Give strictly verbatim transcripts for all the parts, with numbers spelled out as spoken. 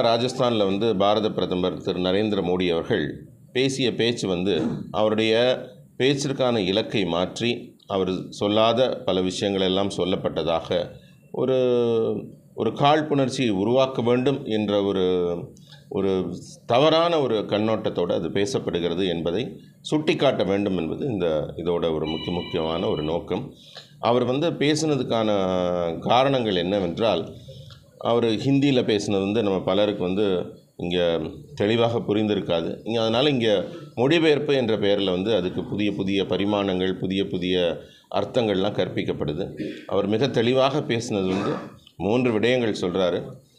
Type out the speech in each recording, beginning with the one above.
ராஜஸ்தானில் வந்து பாரத பிரதமர் திரு நரேந்திர மோடி அவர்கள் பேசிய பேச்சு வந்து அவருடைய பேச்சிற்கான இலக்கை மாற்றி அவர் சொல்லாத பல விஷயங்கள் எல்லாம் சொல்லப்பட்டதாக ஒரு ஒரு காழ்ப்புணர்ச்சியை உருவாக்க வேண்டும் என்ற ஒரு ஒரு தவறான ஒரு கண்ணோட்டத்தோடு அது பேசப்படுகிறது என்பதை சுட்டிக்காட்ட வேண்டும் என்பது இந்த இதோட ஒரு முக்கிய முக்கியமான ஒரு நோக்கம். அவர் வந்து பேசினதுக்கான காரணங்கள் என்னவென்றால், அவர் ஹிந்தியில் பேசினது வந்து நம்ம பலருக்கு வந்து இங்கே தெளிவாக புரிந்திருக்காது. இங்கே அதனால் இங்கே மொழிபெயர்ப்பு என்ற பெயரில் வந்து அதுக்கு புதிய புதிய பரிமாணங்கள், புதிய புதிய அர்த்தங்கள்லாம் கற்பிக்கப்படுது. அவர் மிக தெளிவாக பேசினது வந்து மூன்று விடயங்கள் சொல்கிறாரு.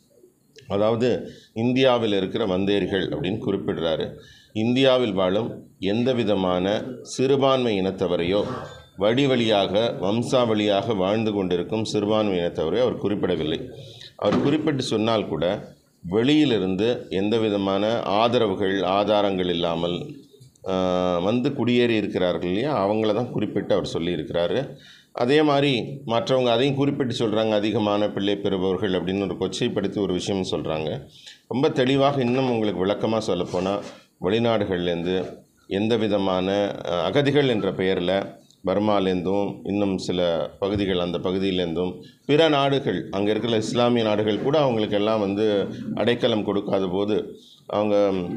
அதாவது இந்தியாவில் இருக்கிற வந்தேரிகள் அப்படின்னு குறிப்பிடுறாரு. இந்தியாவில் வாழும் எந்த விதமான சிறுபான்மை இனத்தவரையோ வழி வழியாக வம்சாவளியாக வாழ்ந்து கொண்டிருக்கும் சிறுபான்மை இனத்தவரையோ அவர் குறிப்பிடவில்லை. அவர் குறிப்பிட்டு சொன்னால் கூட வெளியிலிருந்து எந்த விதமான ஆதரவுகள் ஆதாரங்கள் இல்லாமல் வந்து குடியேறி இருக்கிறார்கள் இல்லையா, அவங்கள தான் குறிப்பிட்டு அவர் சொல்லியிருக்கிறாரு. அதே மாதிரி மற்றவங்க அதையும் குறிப்பிட்டு சொல்கிறாங்க, அதிகமான பிள்ளை பெறுபவர்கள் அப்படின்னு ஒரு கொச்சைப்படுத்தி ஒரு விஷயம் சொல்கிறாங்க. ரொம்ப தெளிவாக இன்னும் உங்களுக்கு விளக்கமாக சொல்லப்போனால், வெளிநாடுகள்லேருந்து எந்த விதமான அகதிகள் என்ற பெயரில் பர்மாலேருந்தும் இன்னும் சில பகுதிகள் அந்த பகுதியிலேருந்தும் பிற நாடுகள் அங்கே இருக்கிற இஸ்லாமிய நாடுகள் கூட அவங்களுக்கெல்லாம் வந்து அடைக்கலம் கொடுக்காத போது அவங்க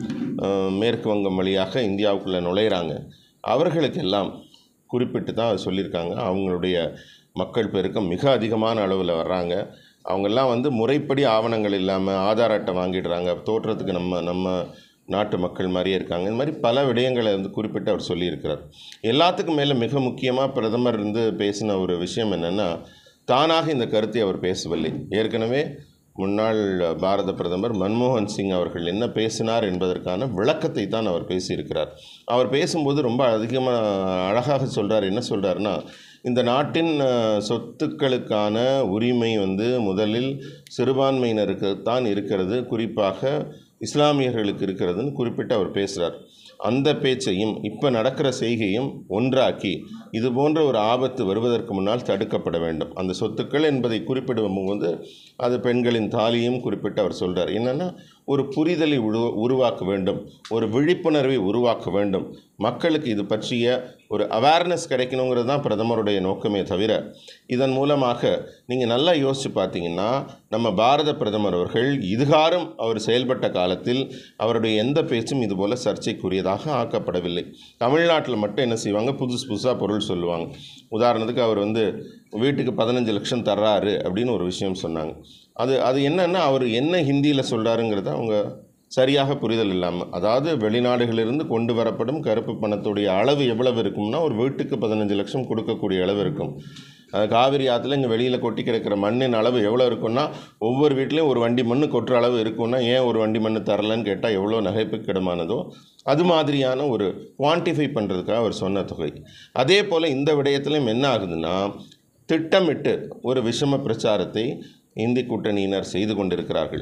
மேற்கு வங்கம் வழியாக இந்தியாவுக்குள்ளே நுழையிறாங்க. அவர்களுக்கெல்லாம் குறிப்பிட்டு தான் சொல்லியிருக்காங்க. அவங்களுடைய மக்கள் பெருக்கம் மிக அதிகமான அளவில் வர்றாங்க. அவங்கெல்லாம் வந்து முறைப்படி ஆவணங்கள் இல்லாமல் ஆதார் அட்டை வாங்கிடுறாங்க. தோற்றத்துக்கு நம்ம நம்ம நாட்டு மக்கள் மாதிரியே இருக்காங்க. இந்த மாதிரி பல விடயங்களை வந்து குறிப்பிட்டு அவர் சொல்லியிருக்கிறார். எல்லாத்துக்கும் மேலே மிக முக்கியமாக பிரதமர் இருந்து பேசின ஒரு விஷயம் என்னென்னா, தானாக இந்த கருத்தை அவர் பேசவில்லை. ஏற்கனவே முன்னாள் பாரத பிரதமர் மன்மோகன் சிங் அவர்கள் என்ன பேசினார் என்பதற்கான விளக்கத்தை தான் அவர் பேசியிருக்கிறார். அவர் பேசும்போது ரொம்ப அதிகமாக அழகாக சொல்கிறார். என்ன சொல்கிறாருன்னா, இந்த நாட்டின் சொத்துக்களுக்கான உரிமை வந்து முதலில் சிறுபான்மையினருக்கு தான் இருக்கிறது, குறிப்பாக இஸ்லாமியர்களுக்கு இருக்கிறதுன்னு குறிப்பிட்டு அவர் பேசுகிறார். அந்த பேச்சையும் இப்போ நடக்கிற செய்கையும் ஒன்றாக்கி இது போன்ற ஒரு ஆபத்து வருவதற்கு முன்னால் தடுக்கப்பட வேண்டும். அந்த சொத்துக்கள் என்பதை குறிப்பிடும்போது அது பெண்களின் தாலியும் குறிப்பிட்டு அவர் சொல்கிறார். என்னென்னா, ஒரு புரிதலை உரு உருவாக்க வேண்டும், ஒரு விழிப்புணர்வை உருவாக்க வேண்டும், மக்களுக்கு இது பற்றிய ஒரு அவேர்னஸ் கிடைக்கணுங்கிறது தான் பிரதமருடைய நோக்கமே தவிர, இதன் மூலமாக நீங்கள் நல்லா யோசித்து பார்த்தீங்கன்னா, நம்ம பாரத பிரதமர் அவர்கள் இதுகாரும் அவர் செயல்பட்ட காலத்தில் அவருடைய எந்த பேச்சும் இதுபோல் சர்ச்சைக்குரியதாக ஆக்கப்படவில்லை. தமிழ்நாட்டில் மட்டும் என்ன செய்வாங்க, புதுசு புதுசாக பொருள் சொல்லுவாங்க. உதாரணத்துக்கு அவர் வந்து வீட்டுக்கு பதினஞ்சு லட்சம் தர்றாரு அப்படின்னு ஒரு விஷயம் சொன்னாங்க. அது அது என்னென்னா, அவர் என்ன ஹிந்தியில் சொல்கிறாருங்கிறத அவங்க சரியாக புரிதல் இல்லாமல், அதாவது வெளிநாடுகளிலிருந்து கொண்டு வரப்படும் கருப்பு பணத்துடைய அளவு எவ்வளவு இருக்கும்னா, ஒரு வீட்டுக்கு பதினஞ்சு லட்சம் கொடுக்கக்கூடிய அளவு இருக்கும். காவிரி ஆற்றுல இங்கே வெளியில் கொட்டி கிடக்கிற மண்ணின் அளவு எவ்வளோ இருக்குன்னா, ஒவ்வொரு வீட்லேயும் ஒரு வண்டி மண் கொட்டுற அளவு இருக்குன்னா, ஏன் ஒரு வண்டி மண் தரலன்னு கேட்டால் எவ்வளோ நகைப்புக்கிடமானதோ அது மாதிரியான ஒரு குவான்டிஃபை பண்ணுறதுக்காக அவர் சொன்ன தொகை. அதே போல் இந்த விடயத்திலையும் என்ன ஆகுதுன்னா, திட்டமிட்டு ஒரு விஷம பிரச்சாரத்தை இந்தி கூட்டணியினர் செய்து கொண்டிருக்கிறார்கள்.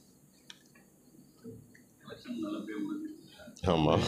ஆமாம்,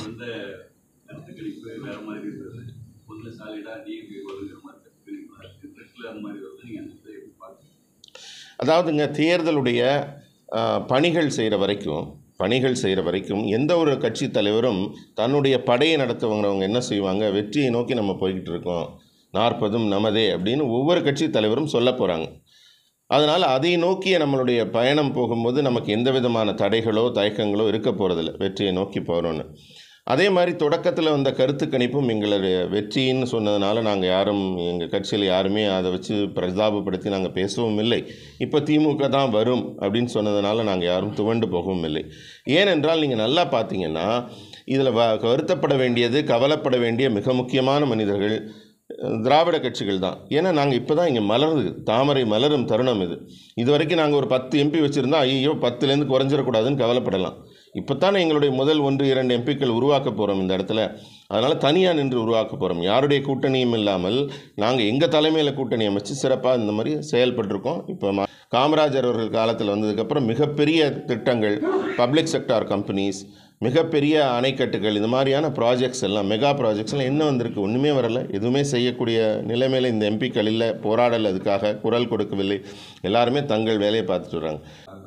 அதாவதுங்க தேர்தலுடைய பணிகள் செய்கிற வரைக்கும் பணிகள் செய்கிற வரைக்கும் எந்த ஒரு கட்சி தலைவரும் தன்னுடைய படையை நடத்துவங்கிறவங்க என்ன செய்வாங்க, வெற்றியை நோக்கி நம்ம போய்கிட்டு இருக்கோம், நாற்பதும் நமதே அப்படின்னு ஒவ்வொரு கட்சி தலைவரும் சொல்ல போகிறாங்க. அதனால் அதை நோக்கிய நம்மளுடைய பயணம் போகும்போது நமக்கு எந்த விதமான தடைகளோ தயக்கங்களோ இருக்க போகிறதில்ல, வெற்றியை நோக்கி போகிறோன்னு. அதே மாதிரி தொடக்கத்தில் வந்த கருத்து கணிப்பும் எங்களுடைய வெற்றின்னு சொன்னதுனால நாங்கள் யாரும் எங்கள் கட்சியில் யாருமே அதை வச்சு பிரதாபப்படுத்தி நாங்கள் பேசவும் இல்லை. இப்போ திமுக தான் வரும் அப்படின்னு சொன்னதுனால நாங்கள் யாரும் துவண்டு போகவும் இல்லை. ஏனென்றால் நீங்கள் நல்லா பார்த்தீங்கன்னா, இதில் வ வருத்தப்பட வேண்டியது, கவலைப்பட வேண்டிய மிக முக்கியமான மனிதர்கள் திராவிட கட்சிகள் தான். ஏன்னா நாங்கள் இப்போ தான் இங்கே மலருது, தாமரை மலரும் தருணம் இது. இது வரைக்கும் நாங்கள் ஒரு பத்து எம்பி வச்சுருந்தா ஐயோ பத்துலேருந்து குறைஞ்சிடக்கூடாதுன்னு கவலைப்படலாம். இப்போ தானே எங்களுடைய முதல் ஒன்று இரண்டு எம்பிக்கள் உருவாக்க போகிறோம் இந்த இடத்துல. அதனால் தனியாக நின்று உருவாக்க போகிறோம். யாருடைய கூட்டணியும் இல்லாமல் நாங்கள் எங்கள் தலைமையில் கூட்டணி அமைச்சு சிறப்பாக இந்த மாதிரி செயல்பட்டுருக்கோம். இப்போ காமராஜர் அவர்கள் காலத்தில் வந்ததுக்கப்புறம் மிகப்பெரிய திட்டங்கள், பப்ளிக் செக்டார் கம்பெனிஸ், மிகப்பெரிய அணைக்கட்டுகள், இது மாதிரியான ப்ராஜெக்ட்ஸ் எல்லாம், மெகா ப்ராஜெக்ட்ஸ்லாம் என்ன வந்திருக்கு, ஒன்றுமே வரலை. எதுவுமே செய்யக்கூடிய நிலைமையில் இந்த எம்பிக்கள் இல்லை, போராடல் அதுக்காக குரல் கொடுக்கவில்லை. எல்லாருமே தங்கள் வேலையை பார்த்துட்டு வர்றாங்க.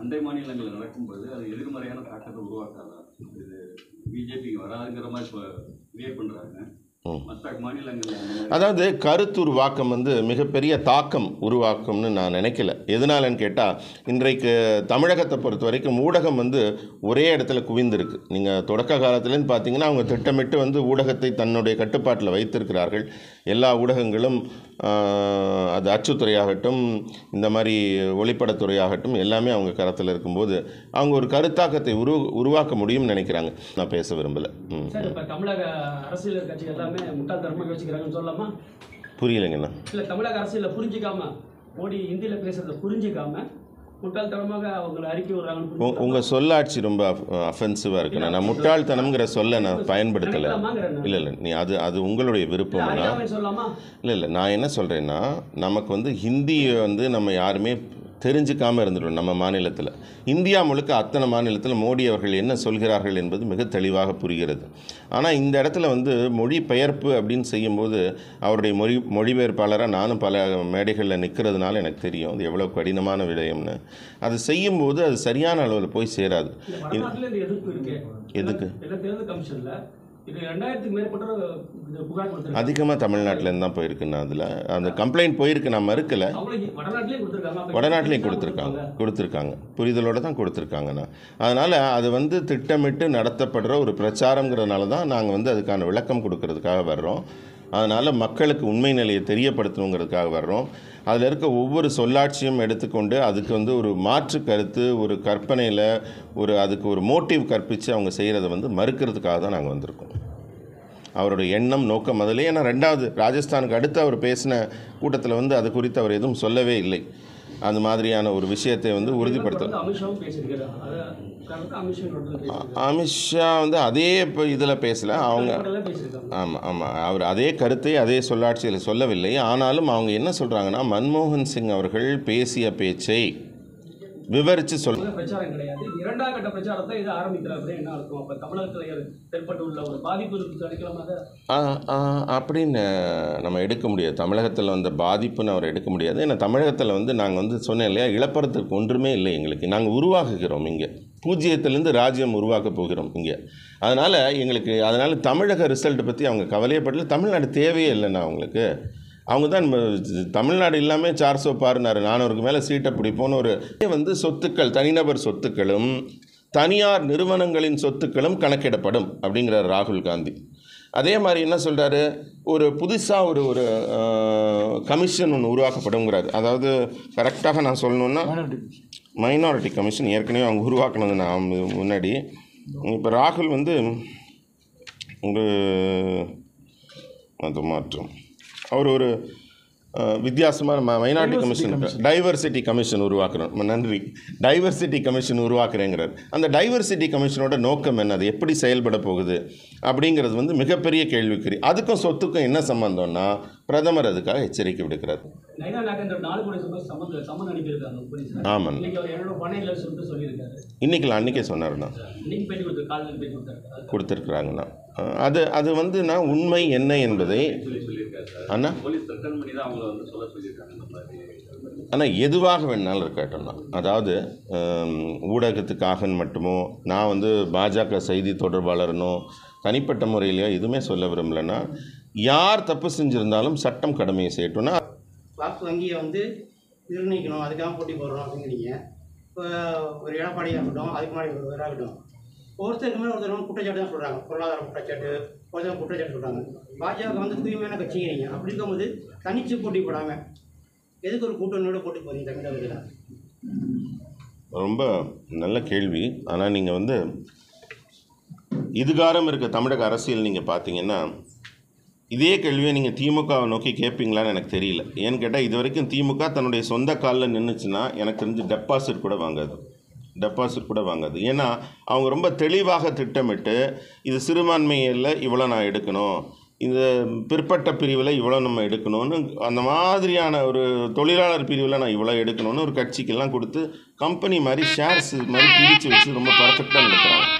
அண்டை மாநிலங்களில் நடக்கும்போது அது எதிர்மறையான தாக்கத்தை உருவாக்காதா? இது பிஜேபிக்கு வராதுங்கிற மாதிரி இப்போ கிரியேட் பண்ணுறாங்க. மற்ற மாநிலங்களில் அதாவது கருத்துருவாக்கம் வந்து மிகப்பெரிய தாக்கம் உருவாக்கும்னு நான் நினைக்கல. எதனாலன்னு கேட்டால், இன்றைக்கு தமிழகத்தை பொறுத்த வரைக்கும் ஊடகம் வந்து ஒரே இடத்துல குவிந்திருக்கு. நீங்கள் தொடக்க காலத்துலேருந்து பார்த்தீங்கன்னா அவங்க திட்டமிட்டு வந்து ஊடகத்தை தன்னுடைய கட்டுப்பாட்டில் வைத்திருக்கிறார்கள். எல்லா ஊடகங்களும் அது அச்சுத்துறையாகட்டும், இந்த மாதிரி ஒளிப்படத்துறையாகட்டும் எல்லாமே அவங்க கரத்தில் இருக்கும்போது அவங்க ஒரு கருத்தாக்கத்தை உரு உருவாக்க முடியும்னு நினைக்கிறாங்க. நான் பேச விரும்பலை. சார், இப்போ தமிழக அரசியல் கட்சி எல்லாமே முட்டாள்தனமாக யோசிக்கிறாங்கன்னு சொல்லலாமா? புரியலைங்கண்ணா. இல்லை, தமிழக அரசியலில் புரிஞ்சிக்காம, மோடி ஹிந்தியில் பேசுகிறத புரிஞ்சிக்காம முட்டாள்தனமாக அவங்களை அறிக்கை விடுறாங்க. உங்கள் சொல்லாட்சி ரொம்ப அஃபென்சிவாக இருக்குண்ணா. நான் முட்டாள்தனம்ங்கிற சொல்ல நான் பயன்படுத்தலை. இல்லை இல்லை நீ அது அது உங்களுடைய விருப்பம்னா. இல்லை இல்லை நான் என்ன சொல்கிறேன்னா, நமக்கு வந்து ஹிந்தியை வந்து நம்ம யாருமே தெரிஞ்சுக்காமல் இருந்துடும். நம்ம மாநிலத்தில், இந்தியா முழுக்க அத்தனை மாநிலத்தில் மோடி அவர்கள் என்ன சொல்கிறார்கள் என்பது மிக தெளிவாக புரிகிறது. ஆனால் இந்த இடத்துல வந்து மொழி பெயர்ப்பு அப்படின்னு செய்யும்போது அவருடைய மொழி மொழிபெயர்ப்பாளராக நானும் பல மேடைகளில் நிற்கிறதுனால எனக்கு தெரியும் அது எவ்வளோ கடினமான விடயம்னு. அது செய்யும்போது அது சரியான அளவில் போய் சேராது. எதுக்கு? அதிகமாக தமிழ்நாட்டிலேருந்து தான் போயிருக்குண்ணா. அதில் அந்த கம்ப்ளைண்ட் போயிருக்கு, நான் மறுக்கலை. வடநாட்டிலையும் கொடுத்துருக்காங்க கொடுத்துருக்காங்க புரிதலோடு தான் கொடுத்துருக்காங்கண்ணா. அதனால் அது வந்து திட்டமிட்டு நடத்தப்படுற ஒரு பிரச்சாரங்கிறதுனால தான் நாங்கள் வந்து அதுக்கான விளக்கம் கொடுக்கறதுக்காக வர்றோம். அதனால் மக்களுக்கு உண்மை நிலையை தெரியப்படுத்தணுங்கிறதுக்காக வர்றோம். அதில் இருக்க ஒவ்வொரு சொல்லாட்சியும் எடுத்துக்கொண்டு அதுக்கு வந்து ஒரு மாற்று கருத்து, ஒரு கற்பனையில் ஒரு அதுக்கு ஒரு மோட்டிவ் கற்பித்து அவங்க செய்கிறத வந்து மறுக்கிறதுக்காக தான் நாங்கள் வந்திருக்கோம். அவருடைய எண்ணம் நோக்கம் அதிலே. ஏன்னா ரெண்டாவது ராஜஸ்தானுக்கு அடுத்து அவர் பேசின கூட்டத்தில் வந்து அது குறித்து அவர் எதுவும் சொல்லவே இல்லை. அந்த மாதிரியான ஒரு விஷயத்தை வந்து உறுதிப்படுத்த அமித்ஷா வந்து அதே இப்போ இதில் பேசலை அவங்க. ஆமாம் ஆமாம் அவர் அதே கருத்தை அதே சொல்லாட்சியில் சொல்லவில்லை. ஆனாலும் அவங்க என்ன சொல்கிறாங்கன்னா, மன்மோகன் சிங் அவர்கள் பேசிய பேச்சை விவரித்து சொல்ல பிரச்சாரம் கிடையாது, இரண்டாம் கட்ட பிரச்சாரத்தை இது ஆரம்பிக்கிறாங்க. என்ன அர்த்தம்? அப்போ தமிழகத்தில் ஏற்பட்டுள்ள ஒரு பாதிப்பு அப்படின்னு நம்ம எடுக்க முடியாது. தமிழகத்தில் வந்த பாதிப்புன்னு அவர் எடுக்க முடியாது. ஏன்னா தமிழகத்தில் வந்து நாங்கள் வந்து சொன்னேன் இல்லையா, இழப்பறதுக்கு ஒன்றுமே இல்லை எங்களுக்கு. நாங்கள் உருவாக்குகிறோம் இங்கே, பூஜ்ஜியத்திலேருந்து ராஜ்யம் உருவாக்க போகிறோம் இங்கே. அதனால் எங்களுக்கு அதனால் தமிழக ரிசல்ட்டை பற்றி அவங்க கவலையப்படல. தமிழ்நாடு தேவையே இல்லைண்ணா அவங்களுக்கு. அவங்க தான் தமிழ்நாடு இல்லாமல் சார் சோ பாருனாரு, நானூறுக்கு மேலே சீட்டை பிடிப்போன்னு ஒரு வந்து சொத்துக்கள், தனிநபர் சொத்துக்களும் தனியார் நிறுவனங்களின் சொத்துக்களும் கணக்கிடப்படும் அப்படிங்கிறார் ராகுல் காந்தி. அதே மாதிரி என்ன சொல்கிறாரு, ஒரு புதுசாக ஒரு ஒரு கமிஷன் ஒன்று உருவாக்கப்படுங்கிறாரு. அதாவது கரெக்டாக நான் சொல்லணுன்னா மைனாரிட்டி கமிஷன் ஏற்கனவே அவங்க உருவாக்கினது நான் முன்னாடி. இப்போ ராகுல் வந்து ஒரு அது மாற்றம் அவர் ஒரு வித்தியாசமான மைனாரிட்டி கமிஷன், டைவர்சிட்டி கமிஷன் உருவாக்குறோம். நன்றி, டைவர்சிட்டி கமிஷன் உருவாக்குறேங்கிறார். அந்த டைவர்சிட்டி கமிஷனோட நோக்கம் என்ன, அது எப்படி செயல்பட போகுது அப்படிங்கிறது வந்து மிகப்பெரிய கேள்விக்குறி. அதுக்கும் சொத்துக்கும் என்ன சம்பந்தம்னா பிரதமர் அதுக்காக எச்சரிக்கை விடுக்கிறார். ஆமாம், இன்னைக்கு அன்றைக்கே சொன்னார்ண்ணா, கொடுத்துருக்குறாங்கண்ணா. அது அது வந்து நான் உண்மை என்ன என்பதை அண்ணா ஆனால் எதுவாக வேணாலும் இருக்கட்டும்னா, அதாவது ஊடகத்துக்காக மட்டுமோ நான் வந்து பாஜக செய்தி தொடர்பாளர்னோ தனிப்பட்ட முறையிலையோ எதுவுமே சொல்ல விரும்பலைன்னா, யார் தப்பு செஞ்சுருந்தாலும் சட்டம் கடமையை செய்யட்டும்னா வாக்கு வங்கியை வந்து நிர்ணயிக்கணும், அதுக்காக போட்டி போடுறோம் அப்படிங்கிறீங்க. இப்போ ஒரு எடப்பாடியாக இருக்கட்டும், அதுக்கு முன்னாடி ஒரு வேறாகட்டும், ஒருத்தருக்கு மேலே ஒருத்தர் குற்றச்சாட்டு தான் சொல்கிறாங்க, பொருளாதார குற்றச்சாட்டு, ஒருத்தர் குற்றச்சாட்டு சொல்கிறாங்க. பாஜக வந்து தூய்மையான கட்சிங்கிறீங்க. அப்படி இருக்கும்போது தனிச்சு போட்டி போடாமல் எதுக்கு ஒரு கூட்டணியோட போட்டி போகிறீங்க தமிழகத்தில்? ரொம்ப நல்ல கேள்வி. ஆனால் நீங்கள் வந்து இதுகாரம் இருக்க தமிழக அரசியல் நீங்கள் பார்த்தீங்கன்னா இதே கேள்வியை நீங்கள் திமுகவை நோக்கி கேட்பீங்களான்னு எனக்கு தெரியல. ஏன்னு கேட்டால் இது வரைக்கும் திமுக தன்னுடைய சொந்த காலில் நின்றுச்சுன்னா எனக்கு தெரிஞ்சு டெபாசிட் கூட வாங்காது டெபாசிட் கூட வாங்காது ஏன்னா அவங்க ரொம்ப தெளிவாக திட்டமிட்டு இது சிறுபான்மையில் இவ்வளோ நான் எடுக்கணும், இந்த பிற்பட்ட பிரிவில் இவ்வளோ நம்ம எடுக்கணும்னு, அந்த மாதிரியான ஒரு தொழிலாளர் பிரிவில் நான் இவ்வளோ எடுக்கணும்னு ஒரு கட்சிக்கெல்லாம் கொடுத்து கம்பெனி மாதிரி ஷேர்ஸ் மாதிரி பிரித்து வச்சு ரொம்ப பர்ஃபெக்டாக நடத்துகிறாங்க.